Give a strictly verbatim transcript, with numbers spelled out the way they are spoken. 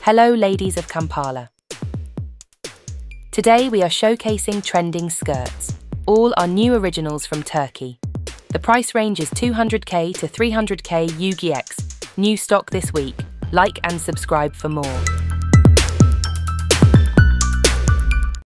Hello ladies of Kampala. Today we are showcasing trending skirts. All are new originals from Turkey. The price range is two hundred K to three hundred K U G X. New stock this week. Like and subscribe for more.